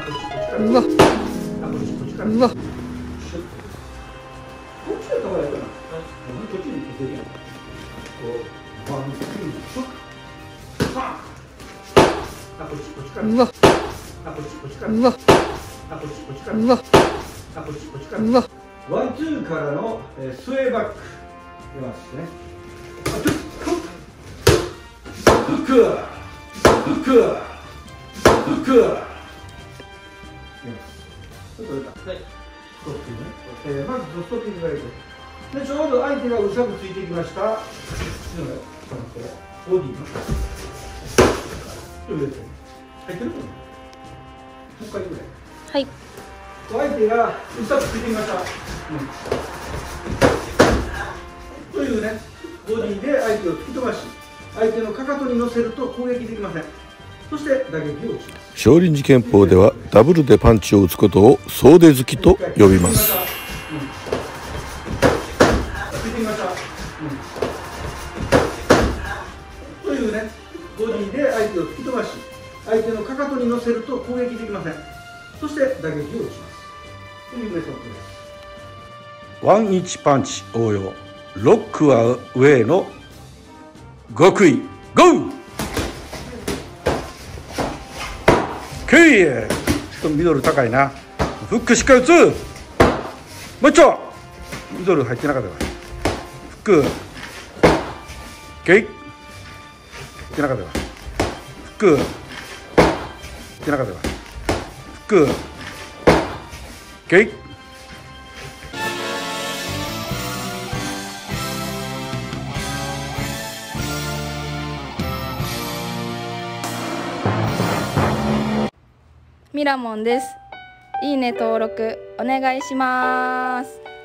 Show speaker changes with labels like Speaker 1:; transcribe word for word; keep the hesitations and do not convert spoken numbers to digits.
Speaker 1: うわうわうわうわうわうわ。
Speaker 2: ワンツーからの、えー、スウェーバック出ますね。フックフックフック出ます。ちょっと出た。はい。ストッピングね。えー、まずストッピングがいいと。でちょうど相手がうさくついてきました。ボディの。入ってる？もう一回ぐらい。
Speaker 1: はい。
Speaker 2: 相手がうさくついてきました。うん、というね、ボディで相手を突き飛ばし、相手のかかとに乗せると攻撃できません。そして打撃を打ちます。
Speaker 3: 少林寺拳法ではダブルでパンチを打つことを総出突きと呼びます。
Speaker 2: というね、ボディで相手を突き飛ばし、相手のかかとに乗せると攻撃できません。そして打撃を打ちます。というメソッドです。ワンイチパンチ応用、ロックは上の極意、ゴー！クイエ！ちょっとミドル高いな。フックしっかり打つ。もう一丁。ミドル入ってなかったから。フック。ゲイ。入ってなかったから。フック。入ってなかったから。フック。ゲイ。
Speaker 1: ミラモンです。いいね登録お願いします。